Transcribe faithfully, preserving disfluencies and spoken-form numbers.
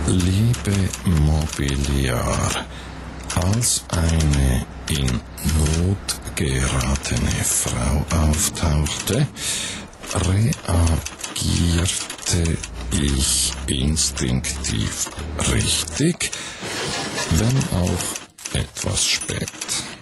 Liebe Mobiliar, als eine in Not geratene Frau auftauchte, reagierte ich instinktiv richtig, wenn auch etwas spät.